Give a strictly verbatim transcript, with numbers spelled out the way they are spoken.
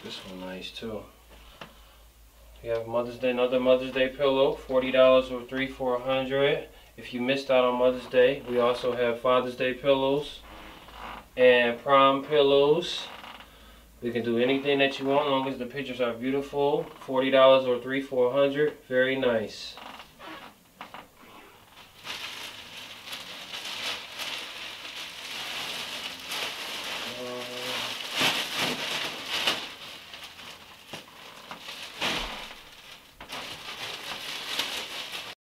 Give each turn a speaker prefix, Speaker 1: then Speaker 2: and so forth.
Speaker 1: This one nice too. We have Mother's Day, another Mother's Day pillow, forty dollars or three for a hundred. If you missed out on Mother's Day, we also have Father's Day pillows and prom pillows. We can do anything that you want as long as the pictures are beautiful. forty dollars or three for a hundred. Very nice.